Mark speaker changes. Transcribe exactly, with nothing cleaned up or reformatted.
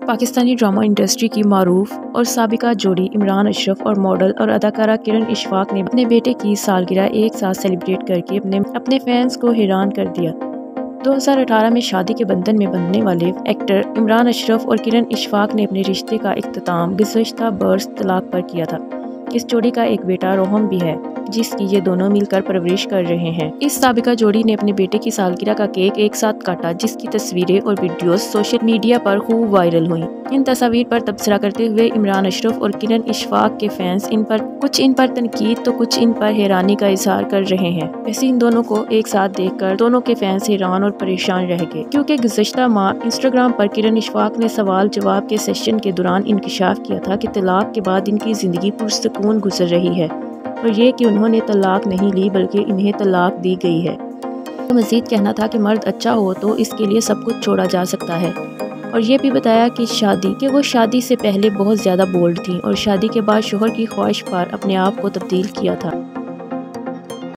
Speaker 1: Pakistani drama industry کی معروف اور سابقہ جوڑی عمران اشرف اور ماڈل اور اداکارہ کرن اشفاق نے اپنے بیٹے کی سالگرہ ایک ساتھ سیلیبریٹ کر کے اپنے اپنے فینس کو حیران کر دیا۔ دو ہزار اٹھارہ میں شادی کے بندھن میں بندھنے والے ایکٹر عمران اشرف اور کرن اشفاق نے اپنے رشتے کا اختتام گزشتہ برس طلاق پر کیا تھا۔ اس جوڑی کا ایک بیٹا روہم بھی ہے، جس کی یہ دونوں مل کر پرورش کر رہے ہیں۔ اس سابقہ جوڑی نے اپنے بیٹے کی سالگرہ کا کیک ایک ساتھ کاٹا، جس کی تصویریں اور ویڈیوز سوشل میڈیا پر خوب وائرل ہوئیں۔ ان تصاویر پر تبصرہ کرتے ہوئے عمران اشرف اور کرن اشفاق کے فینس ان پر کچھ ان پر تنقید تو کچھ ان پر حیرانی کا اظہار کر رہے ہیں۔ ویسے ان دونوں کو ایک ساتھ دیکھ کر دونوں کے فینس حیران اور پریشان رہ گئے، کیونکہ گزشتہ ماہ انسٹاگرام پر کرن اشفاق نے سوال جواب کے سیشن کے دوران انکشاف کیا تھا کہ طلاق کے بعد ان کی زندگی پرسکون گزر رہی ہے، اور یہ کہ انہوں نے طلاق نہیں لی بلکہ انہیں طلاق دی گئی ہے۔ مزید کہنا تھا کہ مرد اچھا ہو تو اس کے لیے سب کچھ چھوڑا جا سکتا ہے، اور یہ بھی بتایا کہ شادی کہ وہ شادی سے پہلے بہت زیادہ بولڈ تھیں اور شادی کے بعد شوہر کی خواہش پر اپنے آپ کو تبدیل کیا تھا۔